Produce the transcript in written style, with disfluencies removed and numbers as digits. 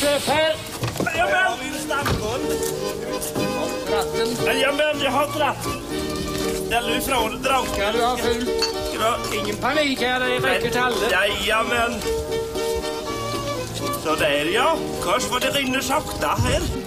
Släpp här! Jajamän! Jajamän, jag har dratt. Ställ du ifrån draken. Ska du ha fult? Ingen panik här, det räcker till alla. Jajamän. Så där ja, kanske var det rinner sakta här.